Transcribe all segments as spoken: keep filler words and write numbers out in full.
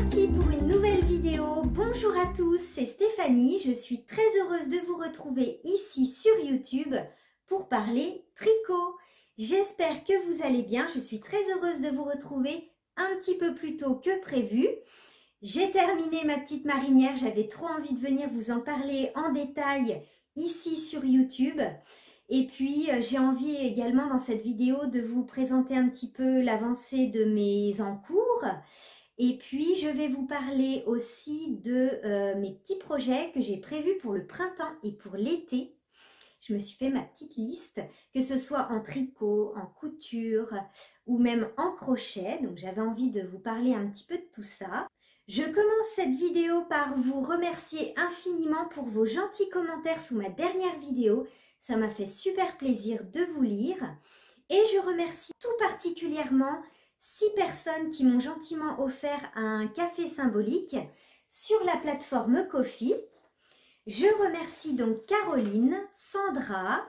parti pour une nouvelle vidéo. Bonjour à tous, c'est Stéphanie. Je suis très heureuse de vous retrouver ici sur YouTube pour parler tricot. J'espère que vous allez bien. Je suis très heureuse de vous retrouver un petit peu plus tôt que prévu. J'ai terminé ma petite marinière. J'avais trop envie de venir vous en parler en détail ici sur YouTube. Et puis, euh, j'ai envie également dans cette vidéo de vous présenter un petit peu l'avancée de mes encours. Et puis, je vais vous parler aussi de euh, mes petits projets que j'ai prévus pour le printemps et pour l'été. Je me suis fait ma petite liste, que ce soit en tricot, en couture ou même en crochet. Donc, j'avais envie de vous parler un petit peu de tout ça. Je commence cette vidéo par vous remercier infiniment pour vos gentils commentaires sous ma dernière vidéo. Ça m'a fait super plaisir de vous lire. Et je remercie tout particulièrement six personnes qui m'ont gentiment offert un café symbolique sur la plateforme Ko-fi. Je remercie donc Caroline, Sandra,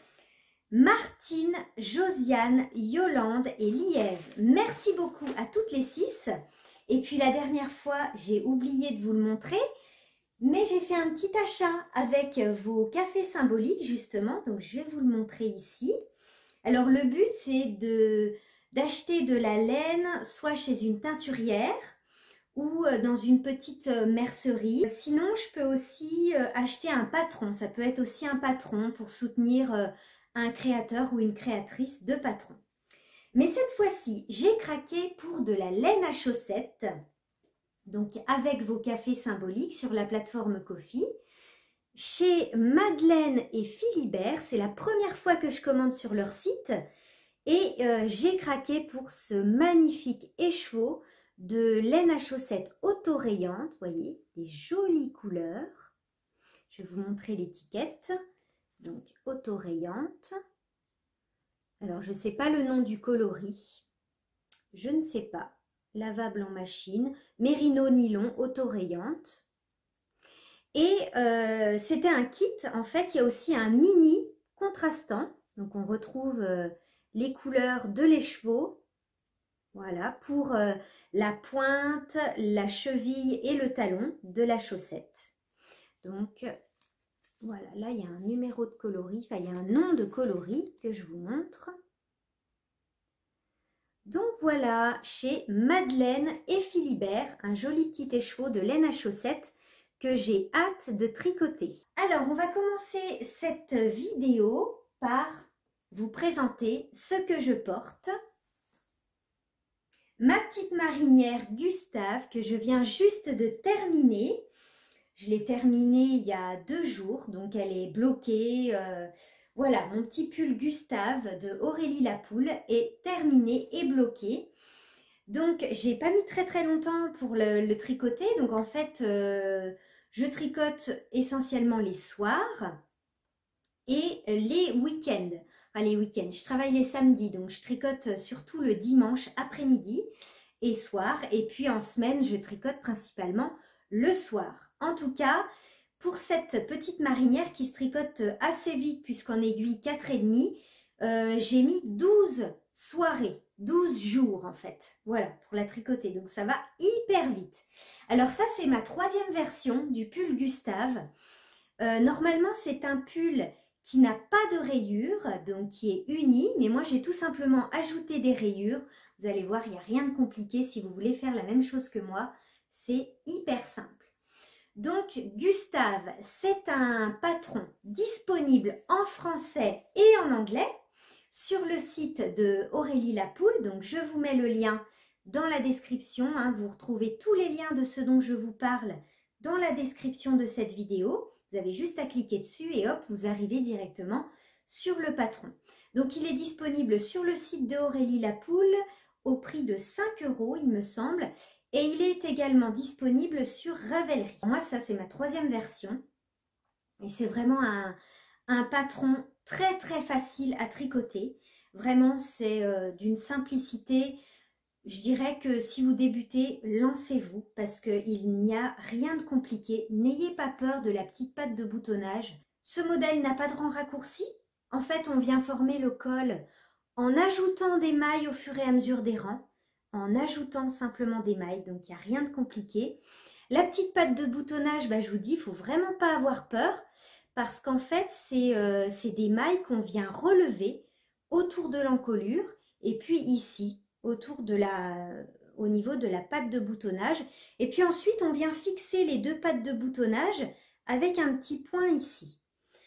Martine, Josiane, Yolande et Liève. Merci beaucoup à toutes les six. Et puis la dernière fois, j'ai oublié de vous le montrer, mais j'ai fait un petit achat avec vos cafés symboliques justement. Donc je vais vous le montrer ici. Alors le but c'est de d'acheter de la laine soit chez une teinturière ou dans une petite mercerie. Sinon, je peux aussi acheter un patron. Ça peut être aussi un patron pour soutenir un créateur ou une créatrice de patron. Mais cette fois-ci, j'ai craqué pour de la laine à chaussettes. Donc avec vos cafés symboliques sur la plateforme Ko-fi. Chez Madeleine et Philibert, c'est la première fois que je commande sur leur site. Et euh, j'ai craqué pour ce magnifique écheveau de laine à chaussettes auto-rayante. Vous voyez, des jolies couleurs. Je vais vous montrer l'étiquette. Donc, auto-rayante. Alors, je ne sais pas le nom du coloris. Je ne sais pas. Lavable en machine. Mérino nylon auto-rayante. Et euh, c'était un kit. En fait, il y a aussi un mini contrastant. Donc, on retrouve... Euh, les couleurs de l'écheveau, voilà, pour euh, la pointe, la cheville et le talon de la chaussette. Donc, voilà, là, il y a un numéro de coloris, enfin, il y a un nom de coloris que je vous montre. Donc, voilà, chez Madeleine et Philibert, un joli petit écheveau de laine à chaussettes que j'ai hâte de tricoter. Alors, on va commencer cette vidéo par... vous présenter ce que je porte. Ma petite marinière Gustave que je viens juste de terminer. Je l'ai terminée il y a deux jours, donc elle est bloquée. Euh, voilà, mon petit pull Gustave de Aurélie Lapoule est terminé et bloqué. Donc, j'ai pas mis très très longtemps pour le, le tricoter. Donc, en fait, euh, je tricote essentiellement les soirs et les week-ends. Les week-ends, je travaille les samedis, donc je tricote surtout le dimanche après-midi et soir. Et puis en semaine, je tricote principalement le soir. En tout cas, pour cette petite marinière qui se tricote assez vite, puisqu'en aiguille quatre et demi, euh, j'ai mis douze soirées, douze jours en fait. Voilà, pour la tricoter. Donc ça va hyper vite. Alors ça, c'est ma troisième version du pull Gustave. Euh, normalement, c'est un pull qui n'a pas de rayures, donc qui est uni, mais moi j'ai tout simplement ajouté des rayures. Vous allez voir, il n'y a rien de compliqué. Si vous voulez faire la même chose que moi, c'est hyper simple. Donc Gustave, c'est un patron disponible en français et en anglais sur le site de Aurélie Lapoule. Donc je vous mets le lien dans la description, hein. Vous retrouvez tous les liens de ce dont je vous parle dans la description de cette vidéo. Vous avez juste à cliquer dessus et hop, vous arrivez directement sur le patron. Donc, il est disponible sur le site de Aurélie Lapoule au prix de cinq euros, il me semble. Et il est également disponible sur Ravelry. Moi, ça, c'est ma troisième version. Et c'est vraiment un, un patron très, très facile à tricoter. Vraiment, c'est euh, d'une simplicité. Je dirais que si vous débutez, lancez-vous parce qu'il n'y a rien de compliqué. N'ayez pas peur de la petite patte de boutonnage. Ce modèle n'a pas de rang raccourci. En fait, on vient former le col en ajoutant des mailles au fur et à mesure des rangs. en ajoutant simplement des mailles, donc il n'y a rien de compliqué. La petite patte de boutonnage, bah, je vous dis, il ne faut vraiment pas avoir peur parce qu'en fait, c'est euh, c'est des mailles qu'on vient relever autour de l'encolure et puis ici, autour de la, au niveau de la patte de boutonnage. Et puis ensuite, on vient fixer les deux pattes de boutonnage avec un petit point ici.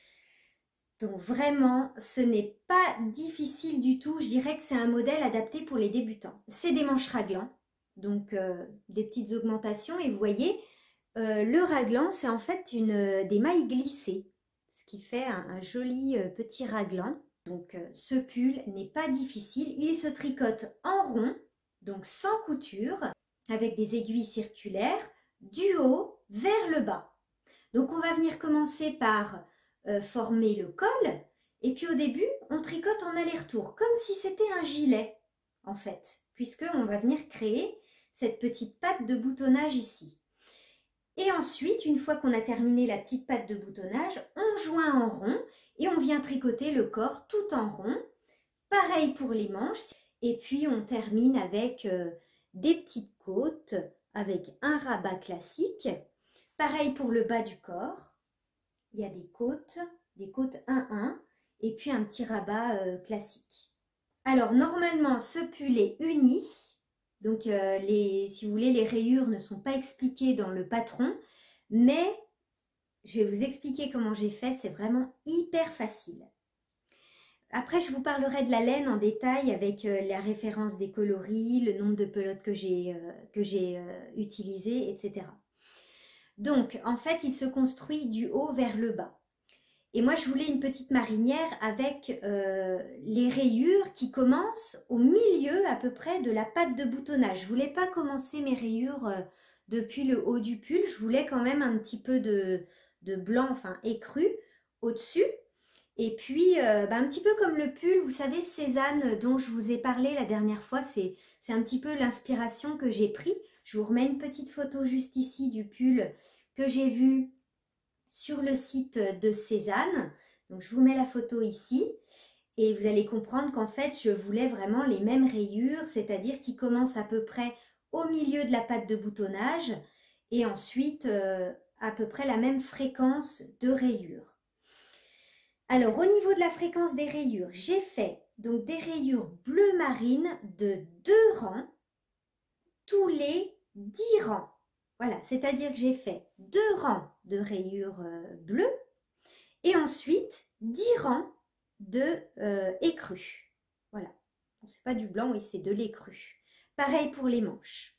Donc vraiment, ce n'est pas difficile du tout. Je dirais que c'est un modèle adapté pour les débutants. C'est des manches raglan, donc euh, des petites augmentations. Et vous voyez, euh, le raglan, c'est en fait une, des mailles glissées, ce qui fait un, un joli euh, petit raglan. Donc euh, ce pull n'est pas difficile. Il se tricote en rond, donc sans couture, avec des aiguilles circulaires, du haut vers le bas. Donc on va venir commencer par Euh, former le col et puis au début on tricote en aller-retour comme si c'était un gilet en fait, puisque on va venir créer cette petite patte de boutonnage ici. Et ensuite, une fois qu'on a terminé la petite patte de boutonnage, on joint en rond et on vient tricoter le corps tout en rond. Pareil pour les manches. Et puis on termine avec euh, des petites côtes avec un rabat classique. Pareil pour le bas du corps. Il y a des côtes, des côtes un un et puis un petit rabat euh, classique. Alors normalement ce pull est uni, donc euh, les, si vous voulez les rayures ne sont pas expliquées dans le patron, mais je vais vous expliquer comment j'ai fait, c'est vraiment hyper facile. Après je vous parlerai de la laine en détail avec euh, la référence des coloris, le nombre de pelotes que j'ai euh, que j'ai euh, utilisées, et cetera. Donc, en fait, il se construit du haut vers le bas. Et moi, je voulais une petite marinière avec euh, les rayures qui commencent au milieu à peu près de la patte de boutonnage. Je ne voulais pas commencer mes rayures euh, depuis le haut du pull. Je voulais quand même un petit peu de, de blanc, enfin écru, au-dessus. Et puis, euh, bah, un petit peu comme le pull, vous savez, Cézanne dont je vous ai parlé la dernière fois, c'est un petit peu l'inspiration que j'ai pris. Je vous remets une petite photo juste ici du pull que j'ai vu sur le site de Cézanne. Donc, je vous mets la photo ici et vous allez comprendre qu'en fait, je voulais vraiment les mêmes rayures, c'est-à-dire qui commencent à peu près au milieu de la patte de boutonnage et ensuite euh, à peu près la même fréquence de rayures. Alors, au niveau de la fréquence des rayures, j'ai fait donc des rayures bleu marine de deux rangs tous les dix rangs. Voilà, c'est-à-dire que j'ai fait deux rangs de rayures euh, bleues et ensuite dix rangs de euh, écrus. Voilà, c'est pas du blanc, oui, c'est de l'écru. Pareil pour les manches.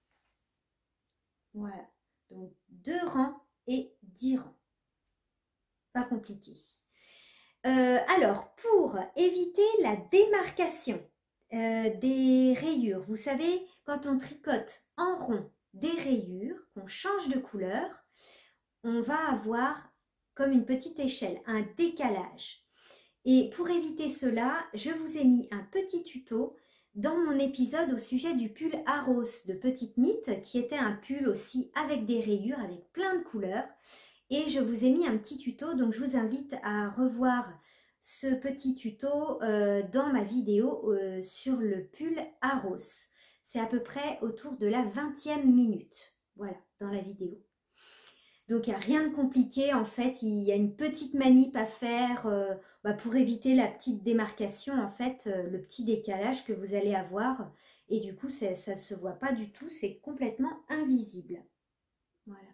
Voilà, donc deux rangs et dix rangs. Pas compliqué. Euh, alors, pour éviter la démarcation euh, des rayures, vous savez, quand on tricote en rond des rayures, qu'on change de couleur, on va avoir comme une petite échelle, un décalage. Et pour éviter cela, je vous ai mis un petit tuto dans mon épisode au sujet du pull Aros de Petite Knit, qui était un pull aussi avec des rayures, avec plein de couleurs. Et je vous ai mis un petit tuto, donc je vous invite à revoir ce petit tuto euh, dans ma vidéo euh, sur le pull Aros. C'est à peu près autour de la vingtième minute, voilà, dans la vidéo. Donc il n'y a rien de compliqué, en fait, il y a une petite manip à faire euh, bah, pour éviter la petite démarcation, en fait, euh, le petit décalage que vous allez avoir. Et du coup, ça ne se voit pas du tout, c'est complètement invisible. Voilà.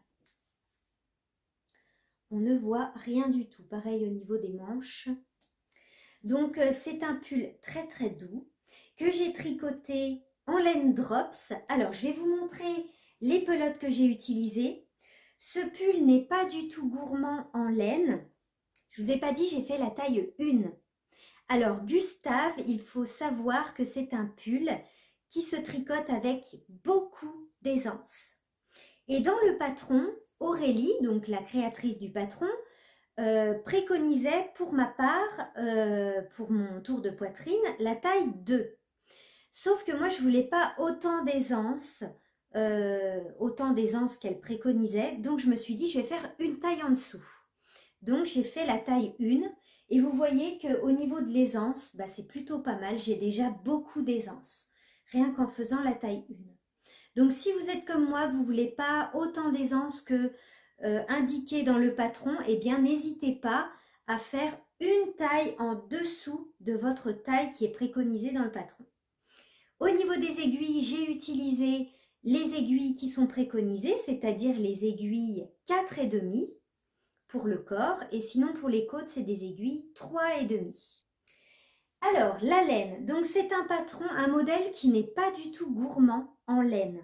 On ne voit rien du tout. Pareil au niveau des manches. Donc, euh, c'est un pull très très doux que j'ai tricoté en laine drops. Alors, je vais vous montrer les pelotes que j'ai utilisées. Ce pull n'est pas du tout gourmand en laine. Je vous ai pas dit, j'ai fait la taille un. Alors, Gustave, il faut savoir que c'est un pull qui se tricote avec beaucoup d'aisance. Et dans le patron, Aurélie, donc la créatrice du patron, euh, préconisait pour ma part, euh, pour mon tour de poitrine, la taille deux. Sauf que moi, je ne voulais pas autant d'aisance, euh, autant d'aisance qu'elle préconisait. Donc, je me suis dit, je vais faire une taille en dessous. Donc, j'ai fait la taille un. Et vous voyez qu'au niveau de l'aisance, bah, c'est plutôt pas mal. J'ai déjà beaucoup d'aisance. rien qu'en faisant la taille un. Donc si vous êtes comme moi, que vous ne voulez pas autant d'aisance que euh, indiqué dans le patron, eh bien n'hésitez pas à faire une taille en dessous de votre taille qui est préconisée dans le patron. Au niveau des aiguilles, j'ai utilisé les aiguilles qui sont préconisées, c'est-à-dire les aiguilles quatre et demi pour le corps, et sinon pour les côtes, c'est des aiguilles trois et demi. Alors, la laine, donc c'est un patron, un modèle qui n'est pas du tout gourmand en laine.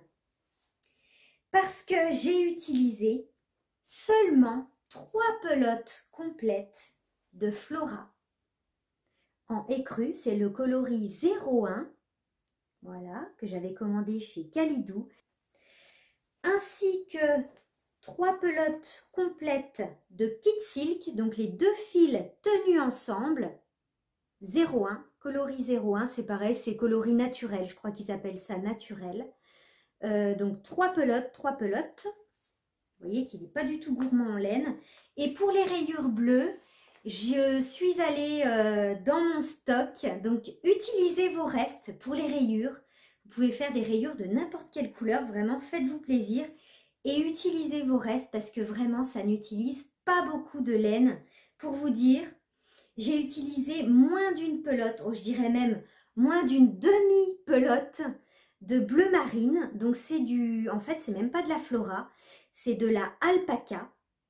Parce que j'ai utilisé seulement trois pelotes complètes de Flora. En écru, c'est le coloris zéro un, voilà, que j'avais commandé chez Calidou, ainsi que trois pelotes complètes de Kit Silk, donc les deux fils tenus ensemble, zéro un, coloris zéro un, c'est pareil, c'est coloris naturel, je crois qu'ils appellent ça naturel. Euh, donc trois pelotes, trois pelotes, vous voyez qu'il n'est pas du tout gourmand en laine. Et pour les rayures bleues, je suis allée euh, dans mon stock, donc utilisez vos restes pour les rayures. Vous pouvez faire des rayures de n'importe quelle couleur, vraiment faites-vous plaisir. Et utilisez vos restes parce que vraiment ça n'utilise pas beaucoup de laine. Pour vous dire, j'ai utilisé moins d'une pelote, oh, je dirais même moins d'une demi-pelote de bleu marine. Donc c'est du, en fait c'est même pas de la Flora, c'est de la alpaca.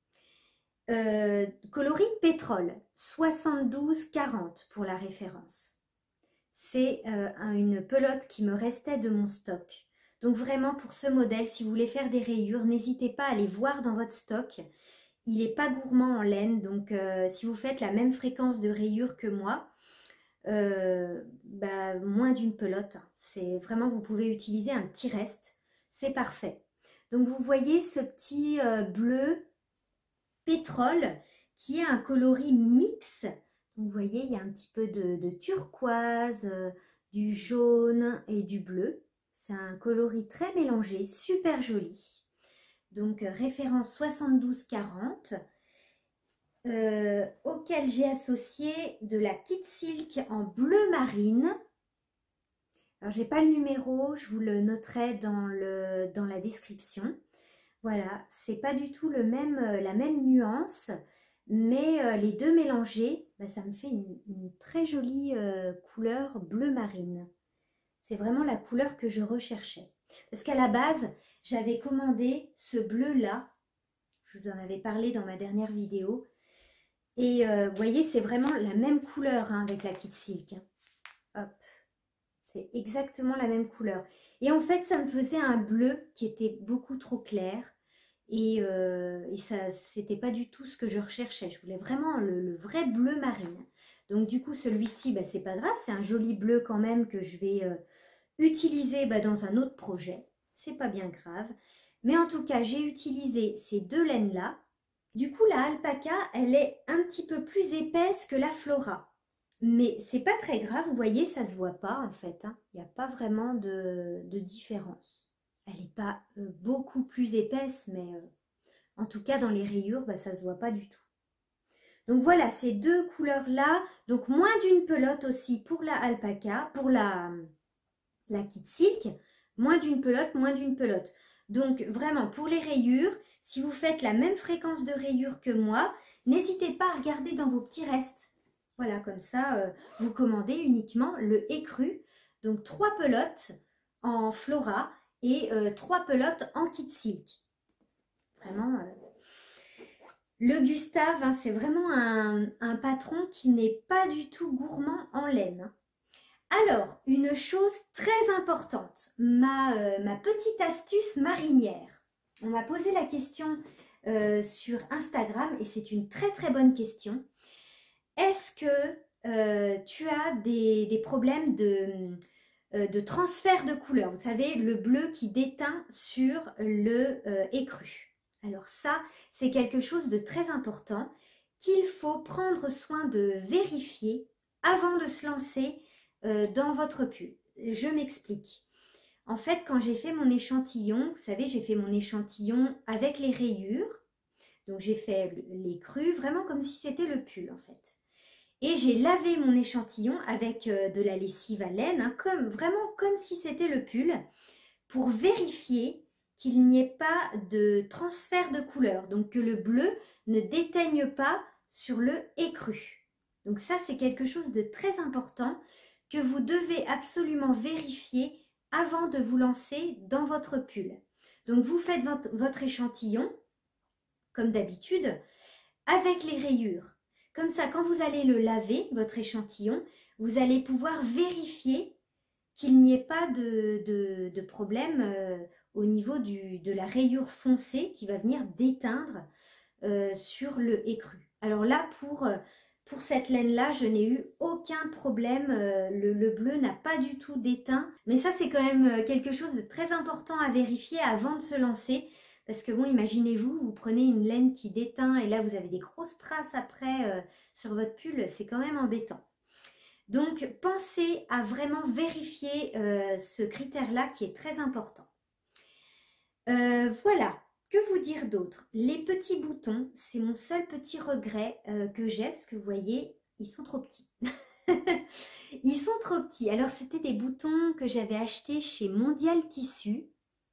Euh, coloris pétrole, soixante-douze quarante pour la référence. C'est euh, une pelote qui me restait de mon stock. Donc vraiment pour ce modèle, si vous voulez faire des rayures, n'hésitez pas à les voir dans votre stock. Il n'est pas gourmand en laine, donc euh, si vous faites la même fréquence de rayures que moi, euh, bah, moins d'une pelote, c'est vraiment, vous pouvez utiliser un petit reste, c'est parfait. Donc vous voyez ce petit euh, bleu pétrole qui est un coloris mix. Donc, vous voyez, il y a un petit peu de, de turquoise, euh, du jaune et du bleu. C'est un coloris très mélangé, super joli. Donc, euh, référence soixante-douze quarante, euh, auquel j'ai associé de la Kit Silk en bleu marine. Alors, je n'ai pas le numéro, je vous le noterai dans, le, dans la description. Voilà, c'est pas du tout le même, la même nuance, mais euh, les deux mélangés, bah, ça me fait une, une très jolie euh, couleur bleu marine. C'est vraiment la couleur que je recherchais. Parce qu'à la base, j'avais commandé ce bleu-là. Je vous en avais parlé dans ma dernière vidéo. Et euh, vous voyez, c'est vraiment la même couleur hein, avec la Kit Silk. Hop, c'est exactement la même couleur. Et en fait, ça me faisait un bleu qui était beaucoup trop clair. Et, euh, et ça, c'était pas du tout ce que je recherchais. Je voulais vraiment le, le vrai bleu marine. Donc du coup, celui-ci, bah, c'est pas grave. C'est un joli bleu quand même que je vais euh, utiliser bah, dans un autre projet. C'est pas bien grave. Mais en tout cas, j'ai utilisé ces deux laines-là. Du coup, la alpaca, elle est un petit peu plus épaisse que la Flora. Mais c'est pas très grave. Vous voyez, ça se voit pas en fait. Hein. Il n'y a pas vraiment de, de différence. Elle n'est pas euh, beaucoup plus épaisse, mais euh, en tout cas, dans les rayures, bah, ça ne se voit pas du tout. Donc voilà, ces deux couleurs-là. Donc moins d'une pelote aussi pour la alpaca, pour la, la Kit Silk. Moins d'une pelote, moins d'une pelote. Donc vraiment, pour les rayures, si vous faites la même fréquence de rayures que moi, n'hésitez pas à regarder dans vos petits restes. Voilà, comme ça, euh, vous commandez uniquement le écru. Donc trois pelotes en Flora et euh, trois pelotes en Kit Silk. Vraiment, euh... le Gustave, hein, c'est vraiment un, un patron qui n'est pas du tout gourmand en laine. Alors, une chose très importante, ma, euh, ma petite astuce marinière. On m'a posé la question euh, sur Instagram et c'est une très très bonne question. Est-ce que euh, tu as des, des problèmes de... de transfert de couleur, vous savez, le bleu qui déteint sur le euh, écru. Alors ça, c'est quelque chose de très important qu'il faut prendre soin de vérifier avant de se lancer euh, dans votre pull. Je m'explique. En fait, quand j'ai fait mon échantillon, vous savez, j'ai fait mon échantillon avec les rayures. Donc j'ai fait les crus, vraiment comme si c'était le pull en fait. Et j'ai lavé mon échantillon avec euh, de la lessive à laine, hein, comme, vraiment comme si c'était le pull, pour vérifier qu'il n'y ait pas de transfert de couleur, donc que le bleu ne déteigne pas sur le écru. Donc ça, c'est quelque chose de très important que vous devez absolument vérifier avant de vous lancer dans votre pull. Donc vous faites votre, votre échantillon, comme d'habitude, avec les rayures. Comme ça, quand vous allez le laver, votre échantillon, vous allez pouvoir vérifier qu'il n'y ait pas de, de, de problème euh, au niveau du, de la rayure foncée qui va venir déteindre euh, sur le écru. Alors là, pour, pour cette laine-là, je n'ai eu aucun problème. Euh, le, le bleu n'a pas du tout déteint. Mais ça, c'est quand même quelque chose de très important à vérifier avant de se lancer. Parce que bon, imaginez-vous, vous prenez une laine qui déteint et là, vous avez des grosses traces après euh, sur votre pull. C'est quand même embêtant. Donc, pensez à vraiment vérifier euh, ce critère-là qui est très important. Euh, voilà, que vous dire d'autre? Les petits boutons, c'est mon seul petit regret euh, que j'ai parce que vous voyez, ils sont trop petits. Ils sont trop petits. Alors, c'était des boutons que j'avais achetés chez Mondial Tissu.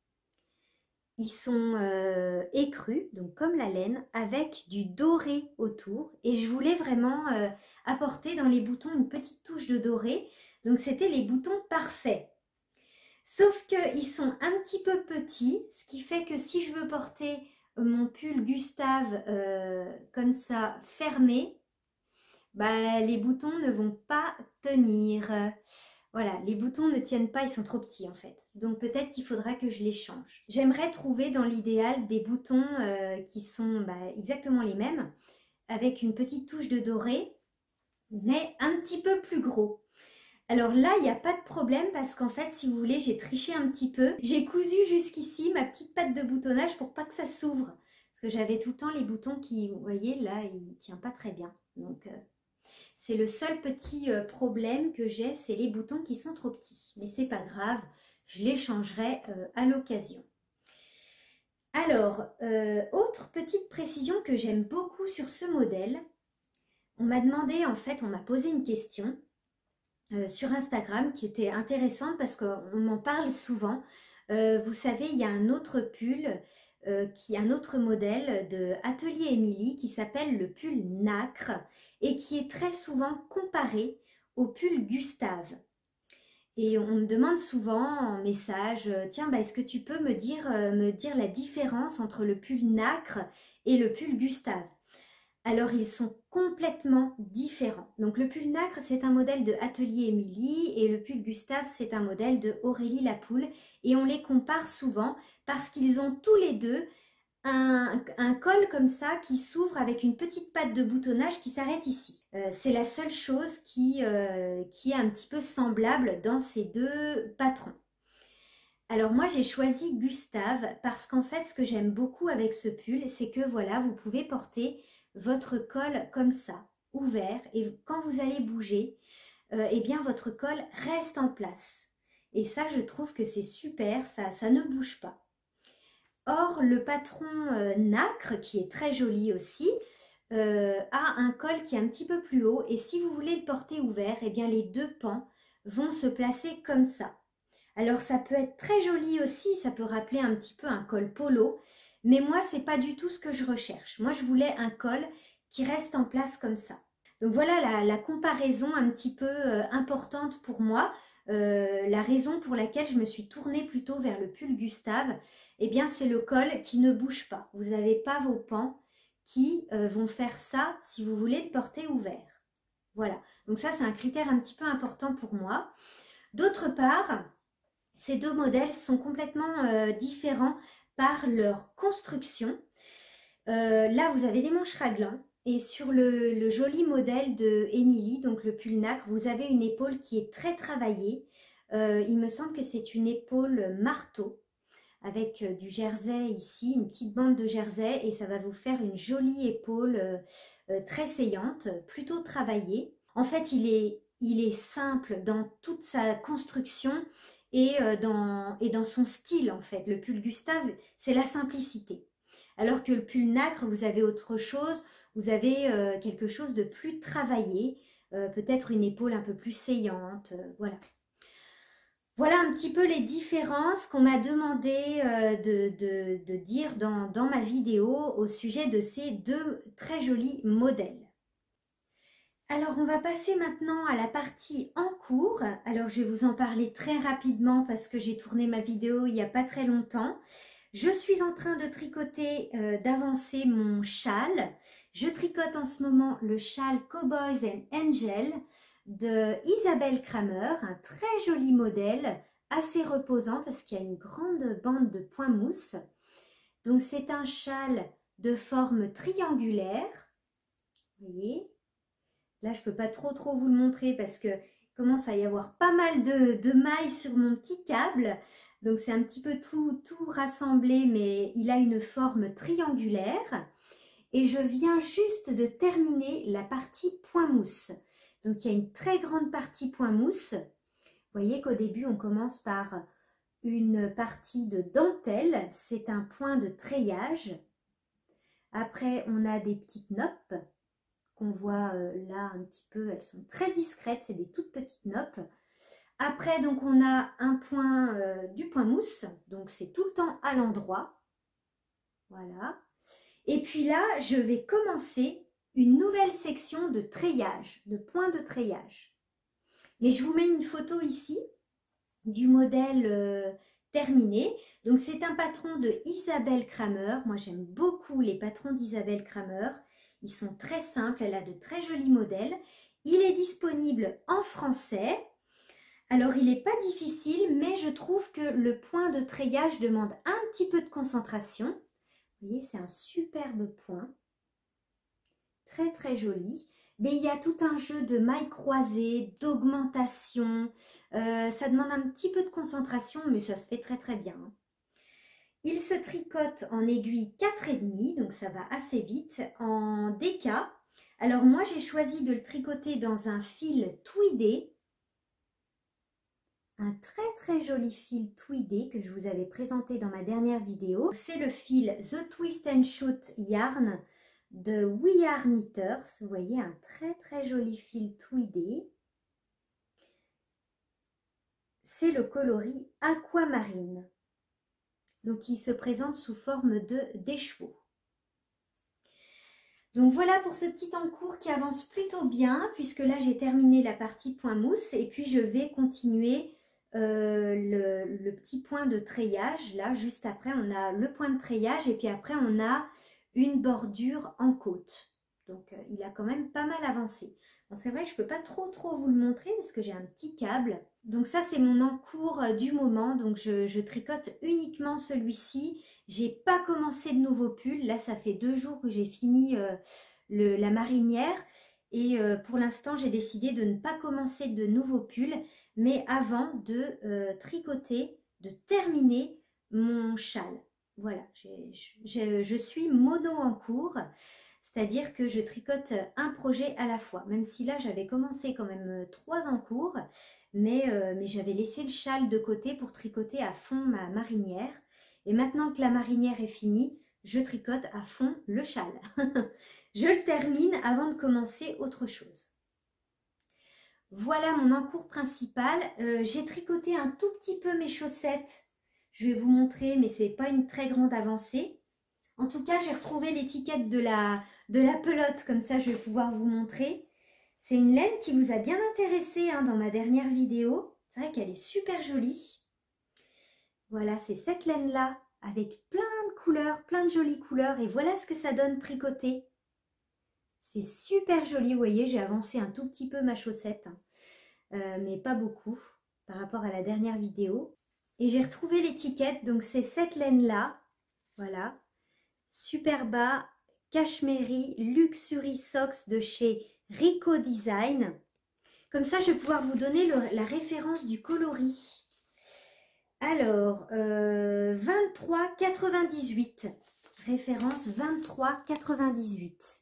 Ils sont euh, écrus, donc comme la laine, avec du doré autour. Et je voulais vraiment euh, apporter dans les boutons une petite touche de doré. Donc c'était les boutons parfaits. Sauf qu'ils sont un petit peu petits, ce qui fait que si je veux porter mon pull Gustave euh, comme ça, fermé, bah, les boutons ne vont pas tenir. Voilà, les boutons ne tiennent pas, ils sont trop petits en fait. Donc peut-être qu'il faudra que je les change. J'aimerais trouver dans l'idéal des boutons euh, qui sont bah, exactement les mêmes, avec une petite touche de doré, mais un petit peu plus gros. Alors là, il n'y a pas de problème parce qu'en fait, si vous voulez, j'ai triché un petit peu. J'ai cousu jusqu'ici ma petite patte de boutonnage pour pas que ça s'ouvre. Parce que j'avais tout le temps les boutons qui, vous voyez, là, ils ne tiennent pas très bien. Donc... Euh, c'est le seul petit problème que j'ai, c'est les boutons qui sont trop petits. Mais c'est pas grave, je les changerai euh, à l'occasion. Alors, euh, autre petite précision que j'aime beaucoup sur ce modèle. On m'a demandé, en fait, on m'a posé une question euh, sur Instagram qui était intéressante parce qu'on m'en parle souvent. Euh, vous savez, il y a un autre pull, euh, qui, un autre modèle de Atelier Émilie qui s'appelle le pull nacre et qui est très souvent comparé au pull Gustave. Et on me demande souvent en message, tiens, bah, est-ce que tu peux me dire, euh, me dire la différence entre le pull nacre et le pull Gustave? Alors, ils sont complètement différents. Donc, le pull nacre, c'est un modèle de Atelier Émilie et le pull Gustave, c'est un modèle de Aurélie Lapoule. Et on les compare souvent parce qu'ils ont tous les deux un, un col comme ça qui s'ouvre avec une petite patte de boutonnage qui s'arrête ici. Euh, c'est la seule chose qui, euh, qui est un petit peu semblable dans ces deux patrons. Alors moi j'ai choisi Gustave parce qu'en fait ce que j'aime beaucoup avec ce pull, c'est que voilà, vous pouvez porter votre col comme ça, ouvert, et quand vous allez bouger, euh, eh bien votre col reste en place. Et ça, je trouve que c'est super, ça, ça ne bouge pas. Or, le patron euh, nacre, qui est très joli aussi, euh, a un col qui est un petit peu plus haut. Et si vous voulez le porter ouvert, eh bien les deux pans vont se placer comme ça. Alors, ça peut être très joli aussi, ça peut rappeler un petit peu un col polo. Mais moi, c'est pas du tout ce que je recherche. Moi, je voulais un col qui reste en place comme ça. Donc voilà la, la comparaison un petit peu euh, importante pour moi. Euh, la raison pour laquelle je me suis tournée plutôt vers le pull Gustave, eh bien c'est le col qui ne bouge pas. Vous n'avez pas vos pans qui euh, vont faire ça si vous voulez le porter ouvert. Voilà, donc ça c'est un critère un petit peu important pour moi. D'autre part, ces deux modèles sont complètement euh, différents par leur construction. Euh, là vous avez des manches raglan. Et sur le, le joli modèle de Émilie, donc le pull nacre, vous avez une épaule qui est très travaillée. Euh, il me semble que c'est une épaule marteau avec du jersey ici, une petite bande de jersey, et ça va vous faire une jolie épaule euh, euh, très saillante, plutôt travaillée. En fait, il est, il est simple dans toute sa construction et, euh, dans, et dans son style en fait. Le pull Gustave, c'est la simplicité. Alors que le pull nacre, vous avez autre chose. Vous avez euh, quelque chose de plus travaillé, euh, peut-être une épaule un peu plus saillante, euh, voilà. Voilà un petit peu les différences qu'on m'a demandé euh, de, de, de dire dans, dans ma vidéo au sujet de ces deux très jolis modèles. Alors on va passer maintenant à la partie en cours. Alors je vais vous en parler très rapidement parce que j'ai tourné ma vidéo il n'y a pas très longtemps. Je suis en train de tricoter, euh, d'avancer mon châle. Je tricote en ce moment le châle Cowboys and Angel de Isabelle Kramer, un très joli modèle, assez reposant parce qu'il y a une grande bande de point mousse. Donc c'est un châle de forme triangulaire, vous voyez. Là je ne peux pas trop trop vous le montrer parce que commence à y avoir pas mal de, de mailles sur mon petit câble. Donc c'est un petit peu tout, tout rassemblé, mais il a une forme triangulaire. Et je viens juste de terminer la partie point mousse. Donc il y a une très grande partie point mousse. Vous voyez qu'au début on commence par une partie de dentelle, c'est un point de treillage. Après on a des petites noppes qu'on voit là un petit peu, elles sont très discrètes, c'est des toutes petites noppes. Après donc on a un point euh, du point mousse, donc c'est tout le temps à l'endroit. Voilà. Et puis là je vais commencer une nouvelle section de treillage, de points de treillage. Mais je vous mets une photo ici du modèle euh, terminé. Donc c'est un patron de Isabelle Kramer. Moi j'aime beaucoup les patrons d'Isabelle Kramer. Ils sont très simples, elle a de très jolis modèles. Il est disponible en français. Alors il n'est pas difficile, mais je trouve que le point de treillage demande un petit peu de concentration. Vous voyez, c'est un superbe point. Très très joli, mais il y a tout un jeu de mailles croisées, d'augmentation, euh, ça demande un petit peu de concentration, mais ça se fait très très bien. Il se tricote en aiguille quatre virgule cinq, donc ça va assez vite, en déca. Alors moi j'ai choisi de le tricoter dans un fil tweedé, un très très joli fil tweedé que je vous avais présenté dans ma dernière vidéo. C'est le fil The Twist and Shoot Yarn de We Are Knitters. Vous voyez, un très très joli fil tweedé. C'est le coloris aquamarine. Donc il se présente sous forme de d'écheveau. Donc voilà pour ce petit encours qui avance plutôt bien, puisque là j'ai terminé la partie point mousse et puis je vais continuer euh, le, le petit point de treillage. Là juste après on a le point de treillage et puis après on a une bordure en côte. Donc euh, il a quand même pas mal avancé. Bon, c'est vrai que je ne peux pas trop trop vous le montrer parce que j'ai un petit câble. Donc ça c'est mon encours euh, du moment. Donc je, je tricote uniquement celui-ci. J'ai pas commencé de nouveau pull. Là ça fait deux jours que j'ai fini euh, le, la marinière. Et euh, pour l'instant j'ai décidé de ne pas commencer de nouveaux pulls. Mais avant de euh, tricoter, de terminer mon châle. Voilà, j'ai, je, je suis mono en cours, c'est-à-dire que je tricote un projet à la fois, même si là j'avais commencé quand même trois en cours, mais, euh, mais j'avais laissé le châle de côté pour tricoter à fond ma marinière. Et maintenant que la marinière est finie, je tricote à fond le châle. Je le termine avant de commencer autre chose. Voilà mon encours principal. Euh, j'ai tricoté un tout petit peu mes chaussettes. Je vais vous montrer, mais ce n'est pas une très grande avancée. En tout cas, j'ai retrouvé l'étiquette de la, de la pelote, comme ça je vais pouvoir vous montrer. C'est une laine qui vous a bien intéressé hein, dans ma dernière vidéo. C'est vrai qu'elle est super jolie. Voilà, c'est cette laine-là, avec plein de couleurs, plein de jolies couleurs. Et voilà ce que ça donne tricoté. C'est super joli, vous voyez, j'ai avancé un tout petit peu ma chaussette, hein, euh, mais pas beaucoup par rapport à la dernière vidéo. Et j'ai retrouvé l'étiquette, donc c'est cette laine-là, voilà, super bas, Cashmere Luxury Socks de chez Rico Design. Comme ça, je vais pouvoir vous donner le, la référence du coloris. Alors, euh, vingt-trois quatre-vingt-dix-huit, référence vingt-trois quatre-vingt-dix-huit.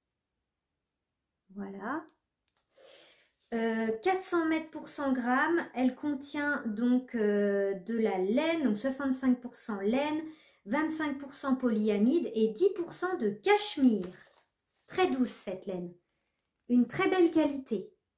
Voilà. Euh, quatre cents mètres pour cent grammes, elle contient donc euh, de la laine, donc soixante-cinq pour cent laine, vingt-cinq pour cent polyamide et dix pour cent de cachemire. Très douce cette laine, une très belle qualité.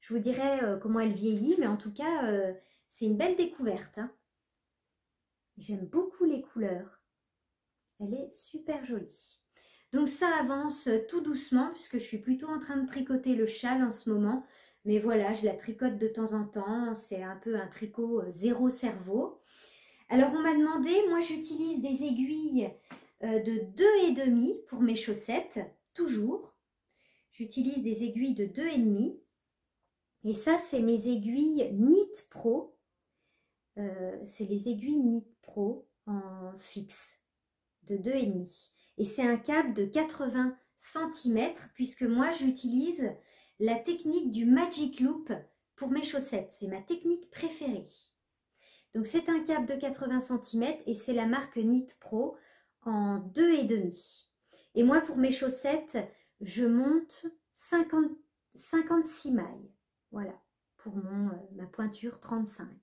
Je vous dirai euh, comment elle vieillit, mais en tout cas, euh, c'est une belle découverte. Hein. J'aime beaucoup les couleurs. Elle est super jolie. Donc ça avance tout doucement, puisque je suis plutôt en train de tricoter le châle en ce moment. Mais voilà, je la tricote de temps en temps. C'est un peu un tricot euh, zéro cerveau. Alors on m'a demandé, moi j'utilise des aiguilles euh, de deux et demi pour mes chaussettes, toujours. J'utilise des aiguilles de deux et demi. Et ça, c'est mes aiguilles Knit Pro. Euh, c'est les aiguilles Knit Pro en fixe de deux et demi. Et c'est un câble de quatre-vingts centimètres puisque moi j'utilise la technique du Magic Loop pour mes chaussettes. C'est ma technique préférée. Donc c'est un câble de quatre-vingts centimètres et c'est la marque Knit Pro en deux et demi. Et moi pour mes chaussettes, je monte cinquante, cinquante-six mailles. Voilà, pour mon, euh, ma pointure trente-cinq.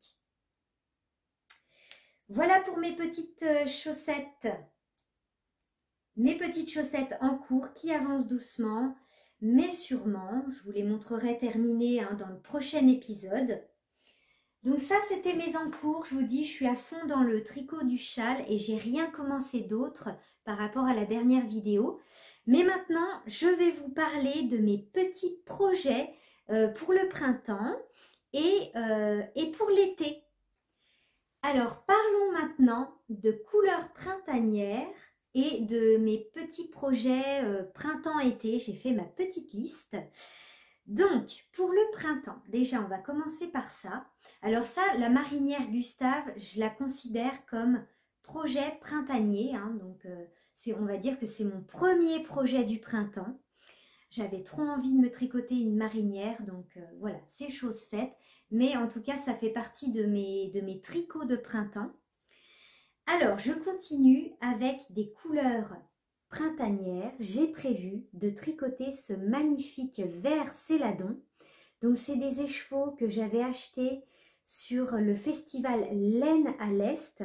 Voilà pour mes petites chaussettes. Mes petites chaussettes en cours qui avancent doucement, mais sûrement. Je vous les montrerai terminées hein, dans le prochain épisode. Donc ça, c'était mes encours. Je vous dis, je suis à fond dans le tricot du châle et j'ai rien commencé d'autre par rapport à la dernière vidéo. Mais maintenant, je vais vous parler de mes petits projets euh, pour le printemps et, euh, et pour l'été. Alors, parlons maintenant de couleurs printanières et de mes petits projets euh, printemps-été. J'ai fait ma petite liste. Donc, pour le printemps, déjà, on va commencer par ça. Alors ça, la marinière Gustave, je la considère comme projet printanier. Hein, donc, euh, on va dire que c'est mon premier projet du printemps. J'avais trop envie de me tricoter une marinière, donc euh, voilà, c'est chose faite. Mais en tout cas, ça fait partie de mes, de mes tricots de printemps. Alors, je continue avec des couleurs printanières. J'ai prévu de tricoter ce magnifique vert céladon. Donc, c'est des écheveaux que j'avais achetés sur le festival Laine à l'Est,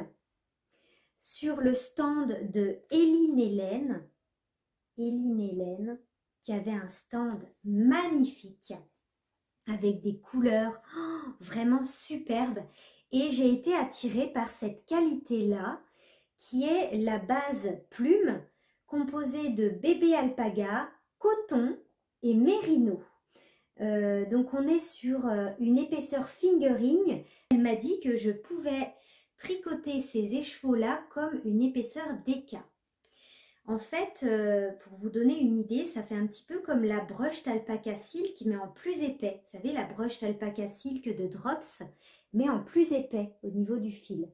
sur le stand de Eline Hélène, Eline Hélène, qui avait un stand magnifique avec des couleurs oh, vraiment superbes. Et j'ai été attirée par cette qualité-là, qui est la base plume, composée de bébé alpaga, coton et mérino. Euh, donc on est sur euh, une épaisseur fingering. Elle m'a dit que je pouvais tricoter ces écheveaux-là comme une épaisseur déca. En fait, euh, pour vous donner une idée, ça fait un petit peu comme la brushed alpaca silk, mais en plus épais. Vous savez, la brushed alpaca silk de Drops, mais en plus épais au niveau du fil.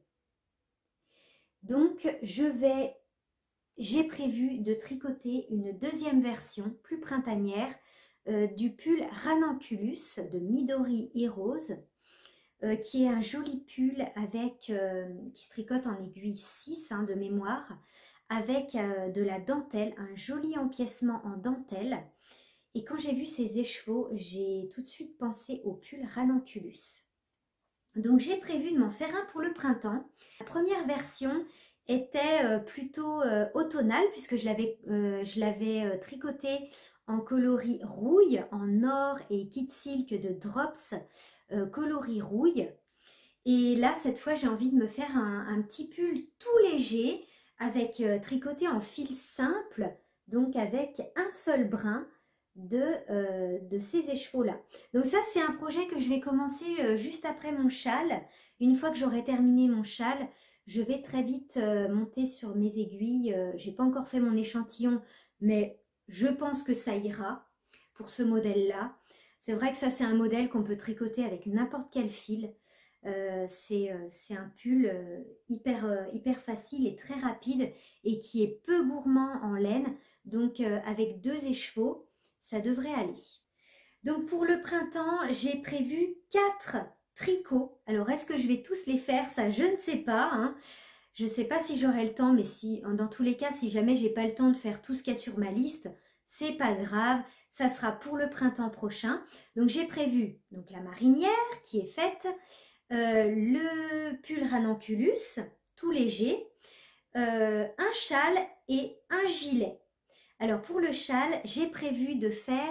Donc, je vais, j'ai prévu de tricoter une deuxième version, plus printanière, euh, du pull Ranunculus de Midori Heroes, euh, qui est un joli pull avec, euh, qui se tricote en aiguille six hein, de mémoire, avec euh, de la dentelle, un joli empiècement en dentelle. Et quand j'ai vu ces écheveaux, j'ai tout de suite pensé au pull Ranunculus. Donc j'ai prévu de m'en faire un pour le printemps. La première version était euh, plutôt euh, automnale puisque je l'avais euh, je l'avais euh, tricoté en coloris rouille, en or et kit silk de Drops, euh, coloris rouille. Et là, cette fois, j'ai envie de me faire un, un petit pull tout léger avec euh, tricoté en fil simple, donc avec un seul brin de, euh, de ces écheveaux-là. Donc ça, c'est un projet que je vais commencer euh, juste après mon châle. Une fois que j'aurai terminé mon châle, je vais très vite euh, monter sur mes aiguilles. Euh, j'ai pas encore fait mon échantillon, mais je pense que ça ira pour ce modèle-là. C'est vrai que ça, c'est un modèle qu'on peut tricoter avec n'importe quel fil. Euh, c'est euh, un pull euh, hyper, euh, hyper facile et très rapide et qui est peu gourmand en laine. Donc euh, avec deux écheveaux, ça devrait aller. Donc pour le printemps, j'ai prévu quatre tricots. Alors est-ce que je vais tous les faire? Ça, je ne sais pas. Hein. Je ne sais pas si j'aurai le temps, mais si, dans tous les cas, si jamais j'ai pas le temps de faire tout ce qu'il y a sur ma liste, c'est pas grave. Ça sera pour le printemps prochain. Donc j'ai prévu donc, la marinière qui est faite. Euh, le pull Ranunculus, tout léger, euh, un châle et un gilet. Alors pour le châle, j'ai prévu de faire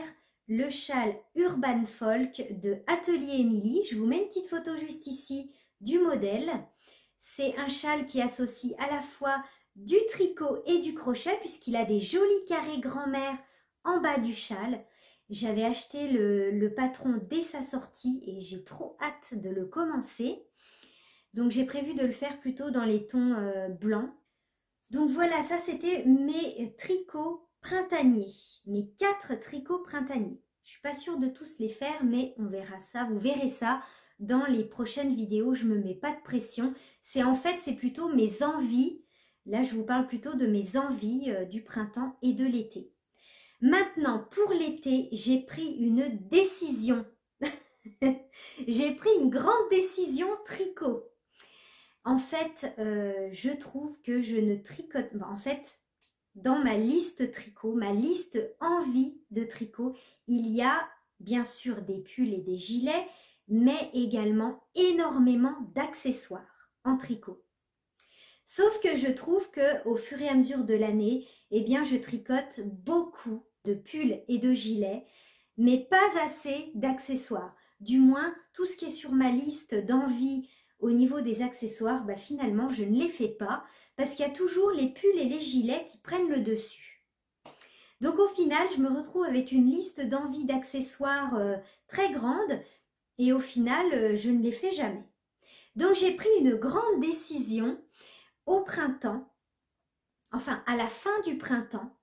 le châle Urban Folk de Atelier Émilie. Je vous mets une petite photo juste ici du modèle. C'est un châle qui associe à la fois du tricot et du crochet puisqu'il a des jolis carrés grand-mère en bas du châle. J'avais acheté le, le patron dès sa sortie et j'ai trop hâte de le commencer. Donc j'ai prévu de le faire plutôt dans les tons euh, blancs. Donc voilà, ça c'était mes tricots printaniers, mes quatre tricots printaniers. Je ne suis pas sûre de tous les faire, mais on verra ça, vous verrez ça dans les prochaines vidéos. Je ne me mets pas de pression. C'est en fait, c'est plutôt mes envies. Là, je vous parle plutôt de mes envies euh, du printemps et de l'été. Maintenant, pour l'été, j'ai pris une décision. J'ai pris une grande décision tricot. En fait, euh, je trouve que je ne tricote... En fait, dans ma liste tricot, ma liste envie de tricot, il y a bien sûr des pulls et des gilets, mais également énormément d'accessoires en tricot. Sauf que je trouve que au fur et à mesure de l'année, eh bien, je tricote beaucoup de pulls et de gilets, mais pas assez d'accessoires. Du moins, tout ce qui est sur ma liste d'envie au niveau des accessoires, bah, finalement, je ne les fais pas parce qu'il y a toujours les pulls et les gilets qui prennent le dessus. Donc au final, je me retrouve avec une liste d'envie d'accessoires euh, très grande et au final, euh, je ne les fais jamais. Donc j'ai pris une grande décision au printemps, enfin à la fin du printemps,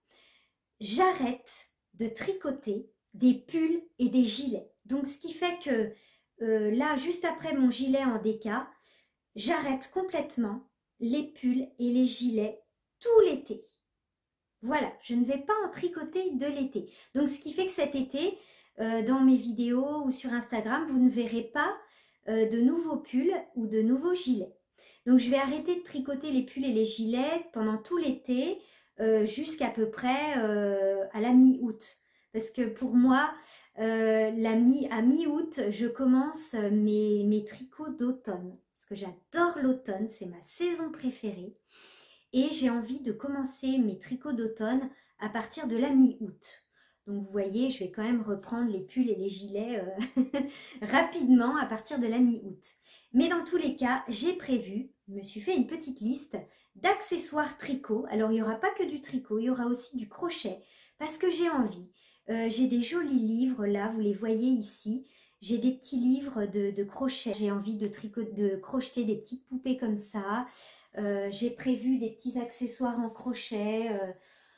j'arrête de tricoter des pulls et des gilets. Donc ce qui fait que euh, là, juste après mon gilet en déca, j'arrête complètement les pulls et les gilets tout l'été. Voilà, je ne vais pas en tricoter de l'été. Donc ce qui fait que cet été, euh, dans mes vidéos ou sur Instagram, vous ne verrez pas euh, de nouveaux pulls ou de nouveaux gilets. Donc je vais arrêter de tricoter les pulls et les gilets pendant tout l'été, euh, jusqu'à peu près euh, à la mi-août. Parce que pour moi, euh, la mi, à mi-août, je commence mes, mes tricots d'automne. Parce que j'adore l'automne, c'est ma saison préférée. Et j'ai envie de commencer mes tricots d'automne à partir de la mi-août. Donc vous voyez, je vais quand même reprendre les pulls et les gilets euh, rapidement à partir de la mi-août. Mais dans tous les cas, j'ai prévu, je me suis fait une petite liste d'accessoires tricot. Alors il n'y aura pas que du tricot, il y aura aussi du crochet parce que j'ai envie. Euh, j'ai des jolis livres là, vous les voyez ici. J'ai des petits livres de, de crochet. J'ai envie de, tricot, de crocheter des petites poupées comme ça. Euh, j'ai prévu des petits accessoires en crochet. Euh,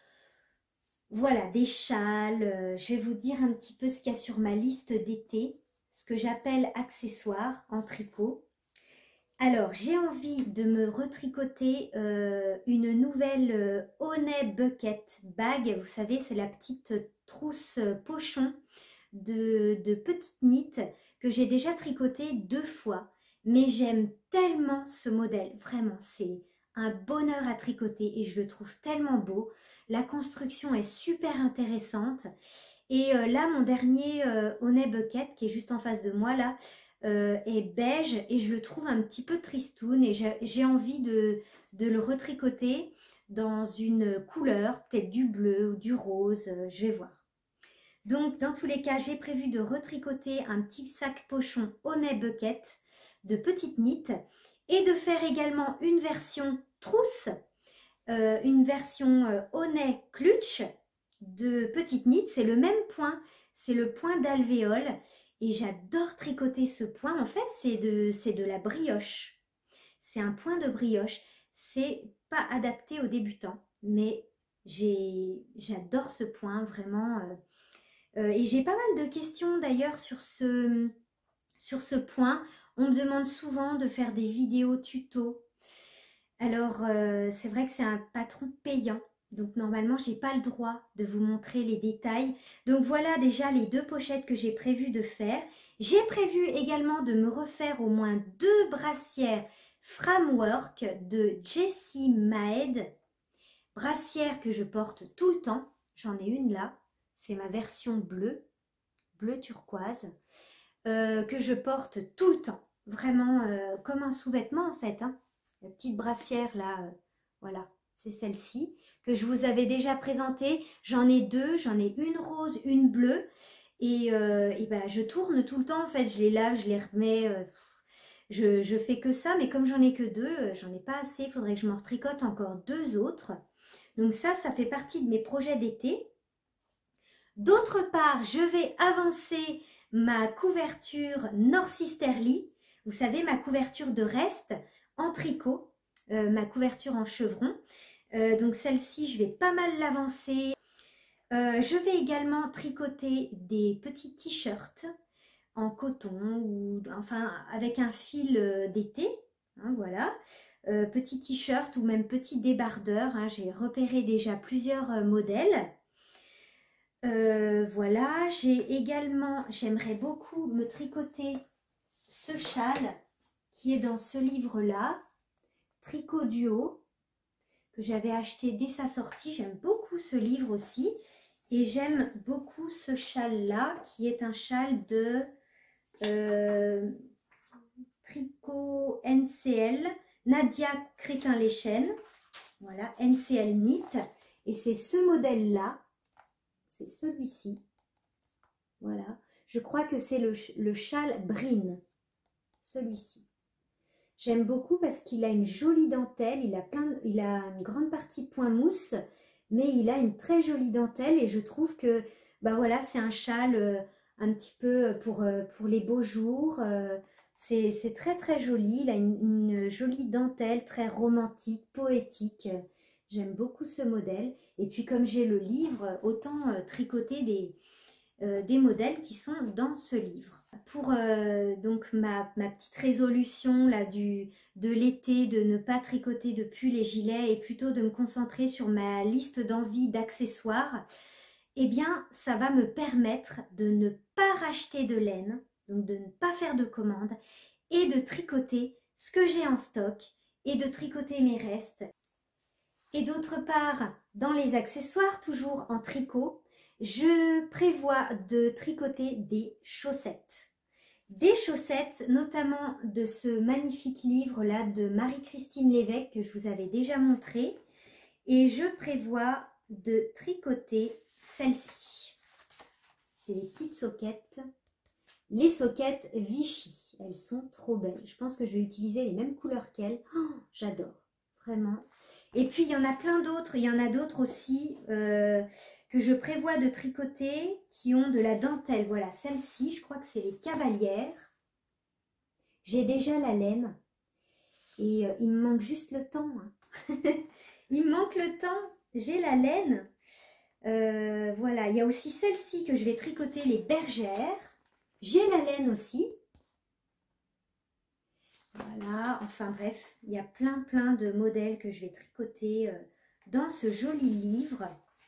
voilà, des châles. Euh, je vais vous dire un petit peu ce qu'il y a sur ma liste d'été. Ce que j'appelle accessoires en tricot. Alors, j'ai envie de me retricoter euh, une nouvelle euh, Honey Bucket Bag. Vous savez, c'est la petite trousse euh, pochon de, de petites nittes que j'ai déjà tricoté deux fois. Mais j'aime tellement ce modèle. Vraiment, c'est un bonheur à tricoter et je le trouve tellement beau. La construction est super intéressante. Et euh, là, mon dernier euh, Honey Bucket, qui est juste en face de moi, là, Euh, est beige et je le trouve un petit peu tristoun et j'ai envie de, de le retricoter dans une couleur, peut-être du bleu ou du rose, euh, je vais voir. Donc dans tous les cas, j'ai prévu de retricoter un petit sac pochon Honey Bucket de petites nittes et de faire également une version trousse, euh, une version euh, Honey Clutch de petites nittes. C'est le même point, c'est le point d'alvéole. Et j'adore tricoter ce point. En fait, c'est de, c'est de la brioche. C'est un point de brioche. C'est pas adapté aux débutants, mais j'adore ce point, vraiment. Euh, et j'ai pas mal de questions d'ailleurs sur ce, sur ce point. On me demande souvent de faire des vidéos tuto. Alors, euh, c'est vrai que c'est un patron payant. Donc normalement, je n'ai pas le droit de vous montrer les détails. Donc voilà déjà les deux pochettes que j'ai prévu de faire. J'ai prévu également de me refaire au moins deux brassières Framework de Jessie Maed. Brassière que je porte tout le temps. J'en ai une là. C'est ma version bleue, bleu turquoise, euh, que je porte tout le temps. Vraiment euh, comme un sous-vêtement en fait. Hein. La petite brassière là, euh, voilà. C'est celle-ci que je vous avais déjà présentée. J'en ai deux, j'en ai une rose, une bleue. Et, euh, et ben, je tourne tout le temps en fait, je les lave, je les remets, euh, je, je fais que ça, mais comme j'en ai que deux, euh, j'en ai pas assez, il faudrait que je m'en retricote encore deux autres. Donc ça, ça fait partie de mes projets d'été. D'autre part, je vais avancer ma couverture North-Easterly, vous savez, ma couverture de reste en tricot, euh, ma couverture en chevron. Euh, donc celle-ci, je vais pas mal l'avancer. Euh, je vais également tricoter des petits t-shirts en coton ou enfin avec un fil d'été, hein, voilà. Euh, petit t-shirt ou même petit débardeur, hein, j'ai repéré déjà plusieurs euh, modèles. Euh, voilà, j'ai également, j'aimerais beaucoup me tricoter ce châle qui est dans ce livre-là, Tricot Duo, que j'avais acheté dès sa sortie. J'aime beaucoup ce livre aussi. Et j'aime beaucoup ce châle-là, qui est un châle de euh, Tricot N C L, Nadia Crétin-Léchène. Voilà, N C L Knit. Et c'est ce modèle-là, c'est celui-ci. Voilà, je crois que c'est le, le châle Brin, celui-ci. J'aime beaucoup parce qu'il a une jolie dentelle, il a, plein, il a une grande partie point mousse, mais il a une très jolie dentelle et je trouve que bah voilà, c'est un châle euh, un petit peu pour, euh, pour les beaux jours. Euh, c'est très très joli, il a une, une jolie dentelle très romantique, poétique. J'aime beaucoup ce modèle. Et puis comme j'ai le livre, autant euh, tricoter des, euh, des modèles qui sont dans ce livre. Pour euh, donc ma, ma petite résolution là, du, de l'été, de ne pas tricoter de pulls et gilets et plutôt de me concentrer sur ma liste d'envie d'accessoires, eh bien ça va me permettre de ne pas racheter de laine, donc de ne pas faire de commandes et de tricoter ce que j'ai en stock et de tricoter mes restes. Et d'autre part, dans les accessoires, toujours en tricot, je prévois de tricoter des chaussettes. Des chaussettes, notamment de ce magnifique livre-là de Marie-Christine Lévesque que je vous avais déjà montré. Et je prévois de tricoter celle-ci. C'est les petites soquettes. Les soquettes Vichy. Elles sont trop belles. Je pense que je vais utiliser les mêmes couleurs qu'elles. Oh, j'adore, vraiment. Et puis, il y en a plein d'autres. Il y en a d'autres aussi euh, que je prévois de tricoter qui ont de la dentelle. Voilà, celle-ci, je crois que c'est les cavalières. J'ai déjà la laine. Et euh, il me manque juste le temps. Hein. Il me manque le temps. J'ai la laine. Euh, voilà, il y a aussi celle-ci que je vais tricoter, les bergères. J'ai la laine aussi. Voilà, enfin bref, il y a plein plein de modèles que je vais tricoter euh, dans ce joli livre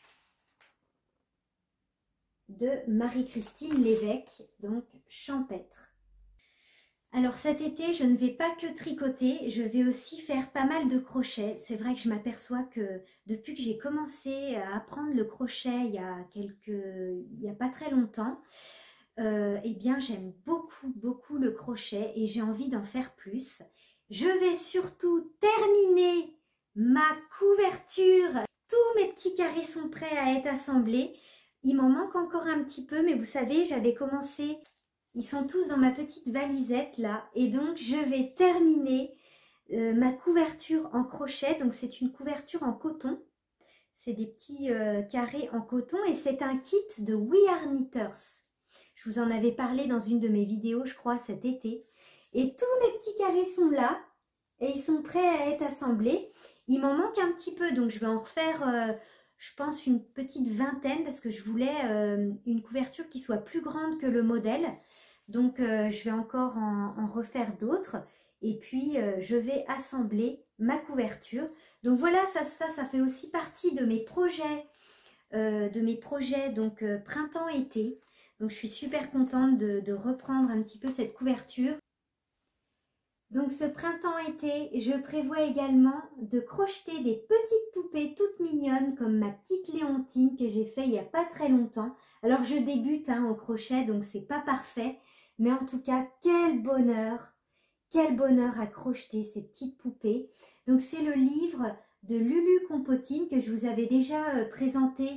de Marie-Christine Lévesque, donc champêtre. Alors cet été, je ne vais pas que tricoter, je vais aussi faire pas mal de crochets. C'est vrai que je m'aperçois que depuis que j'ai commencé à apprendre le crochet il y a quelques, il n'y a pas très longtemps, Euh, eh bien j'aime beaucoup beaucoup le crochet et j'ai envie d'en faire plus. Je vais surtout terminer ma couverture. Tous mes petits carrés sont prêts à être assemblés. Il m'en manque encore un petit peu, mais vous savez, j'avais commencé, ils sont tous dans ma petite valisette là, et donc je vais terminer euh, ma couverture en crochet. Donc c'est une couverture en coton. C'est des petits euh, carrés en coton et c'est un kit de We Are Knitters. Je vous en avais parlé dans une de mes vidéos, je crois, cet été. Et tous mes petits carrés sont là. Et ils sont prêts à être assemblés. Il m'en manque un petit peu, donc je vais en refaire, euh, je pense, une petite vingtaine. Parce que je voulais euh, une couverture qui soit plus grande que le modèle. Donc, euh, je vais encore en, en refaire d'autres. Et puis, euh, je vais assembler ma couverture. Donc, voilà, ça, ça, ça fait aussi partie de mes projets, euh, de mes projets donc euh, printemps-été. Donc je suis super contente de, de reprendre un petit peu cette couverture. Donc ce printemps-été, je prévois également de crocheter des petites poupées toutes mignonnes comme ma petite Léontine que j'ai fait il n'y a pas très longtemps. Alors je débute hein, au crochet, donc c'est pas parfait. Mais en tout cas, quel bonheur, quel bonheur à crocheter ces petites poupées. Donc c'est le livre de Lulu Compotine que je vous avais déjà euh, présenté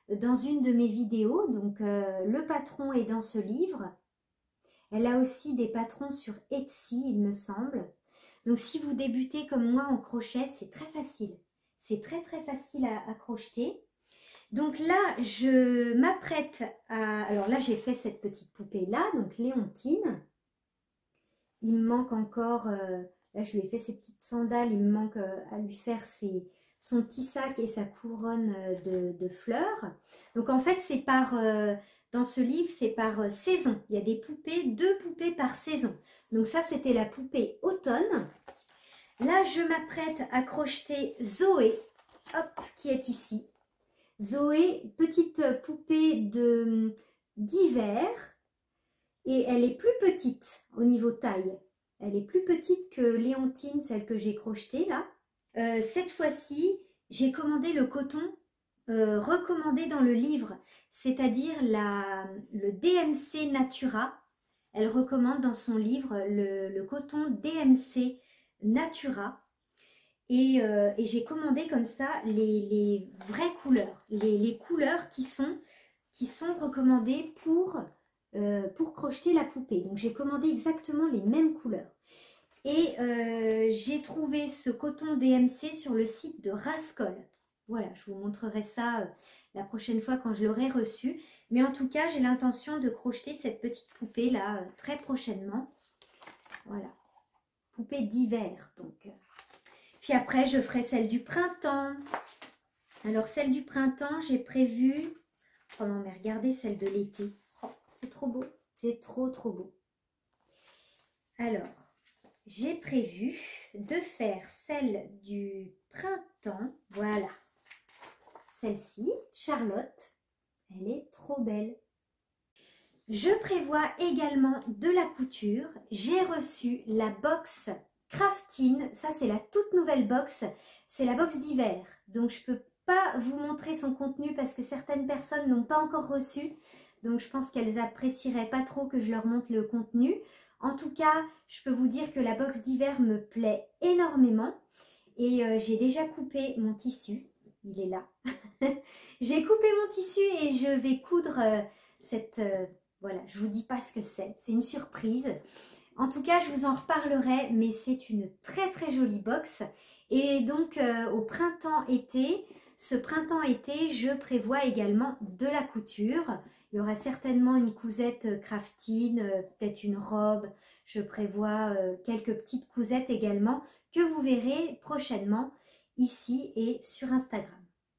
dans une de mes vidéos. Donc euh, le patron est dans ce livre. Elle a aussi des patrons sur Etsy, il me semble. Donc si vous débutez comme moi en crochet, c'est très facile. C'est très très facile à, à crocheter. Donc là, je m'apprête à... Alors là, j'ai fait cette petite poupée-là, donc Léontine. Il me manque encore... Euh, là, je lui ai fait ses petites sandales. Il me manque euh, à lui faire ses, son petit sac et sa couronne euh, de, de fleurs. Donc en fait, c'est par... Euh, dans ce livre, c'est par euh, saison. Il y a des poupées, deux poupées par saison. Donc ça, c'était la poupée automne. Là, je m'apprête à crocheter Zoé, hop, qui est ici. Zoé, petite poupée de d'hiver. Et elle est plus petite au niveau taille. Elle est plus petite que Léontine, celle que j'ai crochetée là. Euh, cette fois-ci, j'ai commandé le coton euh, recommandé dans le livre, c'est-à-dire la, le D M C Natura. Elle recommande dans son livre le, le coton D M C Natura. Et, euh, et j'ai commandé comme ça les, les vraies couleurs, les, les couleurs qui sont, qui sont recommandées pour, euh, pour crocheter la poupée. Donc j'ai commandé exactement les mêmes couleurs. Et euh, j'ai trouvé ce coton D M C sur le site de Rascol. Voilà, je vous montrerai ça euh, la prochaine fois quand je l'aurai reçu. Mais en tout cas, j'ai l'intention de crocheter cette petite poupée là euh, très prochainement. Voilà, poupée d'hiver donc. Puis après, je ferai celle du printemps. Alors, celle du printemps, j'ai prévu... Oh non, mais regardez celle de l'été. Oh, c'est trop beau. C'est trop, trop beau. Alors, j'ai prévu de faire celle du printemps. Voilà. Celle-ci, Charlotte. Elle est trop belle. Je prévois également de la couture. J'ai reçu la box Craftine, ça c'est la toute nouvelle box, c'est la box d'hiver. Donc je ne peux pas vous montrer son contenu parce que certaines personnes n'ont pas encore reçu. Donc je pense qu'elles apprécieraient pas trop que je leur montre le contenu. En tout cas, je peux vous dire que la box d'hiver me plaît énormément. Et euh, j'ai déjà coupé mon tissu, il est là. J'ai coupé mon tissu et je vais coudre euh, cette... Euh, voilà, je vous dis pas ce que c'est, c'est une surprise. En tout cas, je vous en reparlerai, mais c'est une très très jolie box. Et donc, euh, au printemps-été, ce printemps-été, je prévois également de la couture. Il y aura certainement une cousette Craftine, euh, peut-être une robe. Je prévois euh, quelques petites cousettes également que vous verrez prochainement ici et sur Instagram.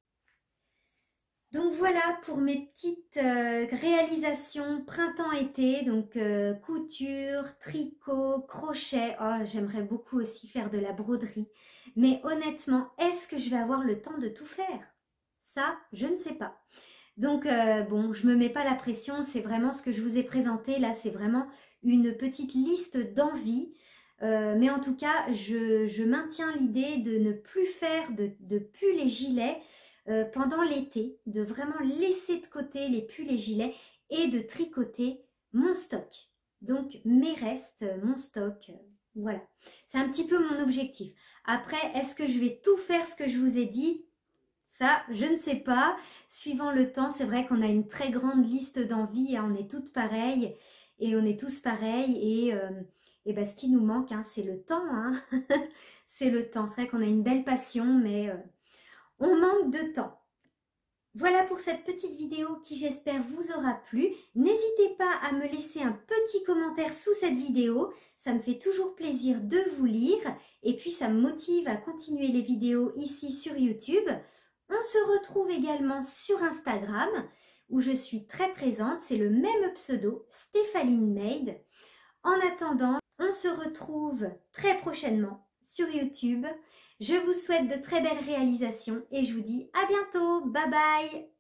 Donc voilà pour mes petites euh, réalisations printemps-été, donc euh, couture, tricot, crochet. Oh, j'aimerais beaucoup aussi faire de la broderie. Mais honnêtement, est-ce que je vais avoir le temps de tout faire? Ça, je ne sais pas. Donc euh, bon, je ne me mets pas la pression, c'est vraiment ce que je vous ai présenté. Là, c'est vraiment une petite liste d'envies. Euh, mais en tout cas, je, je maintiens l'idée de ne plus faire de, de pulls et gilets Euh, pendant l'été, de vraiment laisser de côté les pulls et gilets et de tricoter mon stock. Donc mes restes, mon stock, euh, voilà. C'est un petit peu mon objectif. Après, est-ce que je vais tout faire ce que je vous ai dit? Ça, je ne sais pas. Suivant le temps, c'est vrai qu'on a une très grande liste d'envies, hein, on est toutes pareilles et on est tous pareils. Et, euh, et ben, ce qui nous manque, hein, c'est le temps. Hein. C'est le temps. C'est vrai qu'on a une belle passion, mais... Euh, on manque de temps. Voilà pour cette petite vidéo qui j'espère vous aura plu. N'hésitez pas à me laisser un petit commentaire sous cette vidéo. Ça me fait toujours plaisir de vous lire. Et puis ça me motive à continuer les vidéos ici sur YouTube. On se retrouve également sur Instagram où je suis très présente. C'est le même pseudo, Stéphaline Made. En attendant, on se retrouve très prochainement sur YouTube. Je vous souhaite de très belles réalisations et je vous dis à bientôt. Bye bye!